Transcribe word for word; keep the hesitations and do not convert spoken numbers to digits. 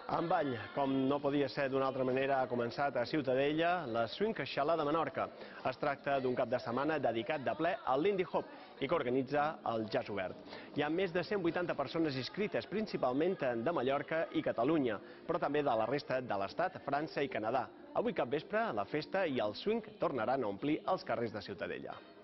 En bany, com no podia ser d'una altra manera, ha començat a Ciutadella la Swing Xala de Menorca. Es tracta d'un cap de setmana dedicat de ple al Lindy Hop i que organitza el Jazz Obert. Hi ha més de cent vuitanta persones inscrites, principalment de Mallorca i Catalunya, però també de la resta de l'Estat, França i Canadà. Avui capvespre, la festa i el swing tornaran a omplir els carrers de Ciutadella.